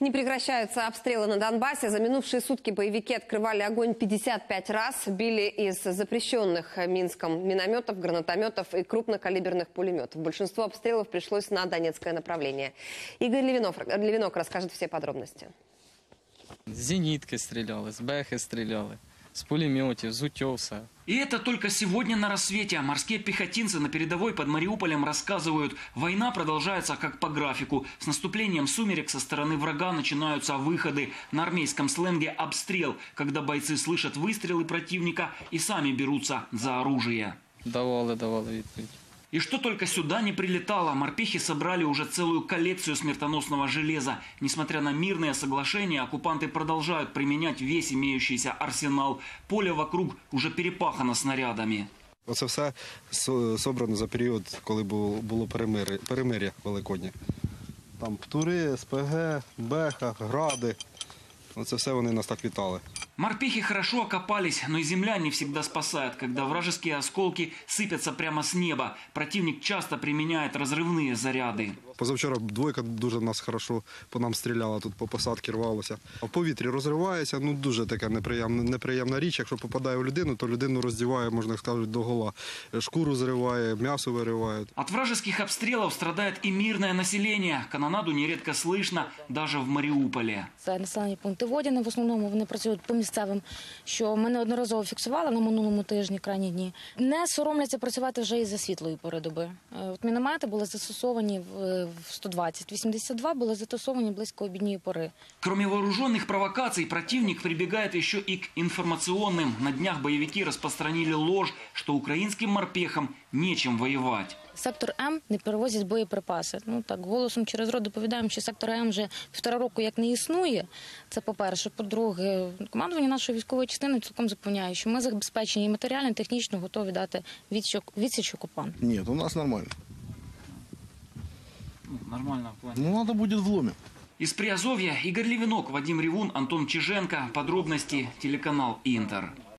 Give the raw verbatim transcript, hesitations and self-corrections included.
Не прекращаются обстрелы на Донбассе. За минувшие сутки боевики открывали огонь пятьдесят пять раз, били из запрещенных Минском минометов, гранатометов и крупнокалиберных пулеметов. Большинство обстрелов пришлось на Донецкое направление. Игорь Левинов, Левинок расскажет все подробности. С зенитки стреляли, с бэхи стреляли, с пулеметов, с утеса. И это только сегодня на рассвете. Морские пехотинцы на передовой под Мариуполем рассказывают, война продолжается как по графику. С наступлением сумерек со стороны врага начинаются выходы. На армейском сленге обстрел, когда бойцы слышат выстрелы противника и сами берутся за оружие. Давали, давали відповідь. И что только сюда не прилетало, морпехи собрали уже целую коллекцию смертоносного железа. Несмотря на мирные соглашения, оккупанты продолжают применять весь имеющийся арсенал. Поле вокруг уже перепахано снарядами. Оце все собрано за період, коли було перемир'я, перемир'я великоднє. Там птури, СПГ, беха, гради. Оце все вони нас так вітали. Морпехи хорошо окопались, но и земля не всегда спасает, когда вражеские осколки сыпятся прямо с неба. Противник часто применяет разрывные заряды. Позавчора двойка дуже нас хорошо по нам стріляла, тут по посадці рвалося. В повітрі розривається, ну дуже така неприємна, неприємна річ. Якщо попадає в людину, то людину роздіває, можна сказати, до гола. Шкуру зриває, м'ясо вириває. От вражеских обстрелов страдает и мирное население. Канонаду нередко слышно даже в Маріуполі. Це населені пункти Водяне, в основному вони працюють по місцевим, що ми неодноразово фіксували на минулому тижні, крайні дні. Не соромляться працювати вже і за світлої пори доби. От міномети були застосовані в сто двадцять, вісімдесят два були застосовані близько обідньої пори. Кроме вооруженных провокаций, противник прибегает еще и к информационным. На днях боевики распространили ложь, что украинским морпехам нечем воевать. Сектор М не перевозять боєприпаси. Ну так, голосом через рот доповідаємо, що сектор М вже півтора року як не існує. Це по-перше. По-друге, командування нашої військової частини цілком запевняє, що ми забезпечені і матеріально, і технічно готові дати відсіч окупанту. Ні, у нас нормально. Нормально в плане. Ну, надо будет в ломе. Из Приазовья Игорь Левинок, Вадим Ревун, Антон Чиженко. Подробности телеканал Интер.